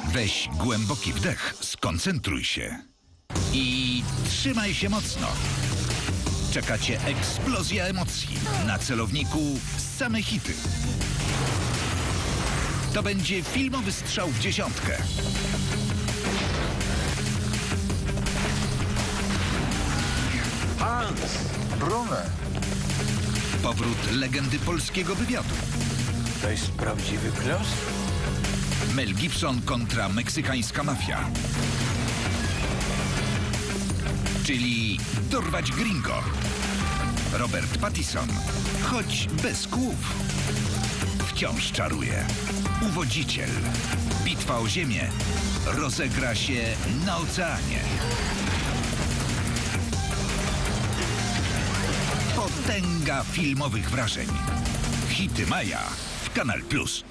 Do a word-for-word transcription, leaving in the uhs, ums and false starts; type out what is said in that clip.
Weź głęboki wdech, skoncentruj się i trzymaj się mocno. Czeka cię eksplozja emocji. Na celowniku same hity. To będzie filmowy strzał w dziesiątkę. Hans! Brunę. Powrót legendy polskiego wywiadu. To jest prawdziwy klos? Mel Gibson kontra meksykańska mafia. Czyli dorwać gringo. Robert Pattinson, choć bez kłów, wciąż czaruje. Uwodziciel. Bitwa o ziemię rozegra się na oceanie. Potęga filmowych wrażeń. Hity maja w Kanal Plus.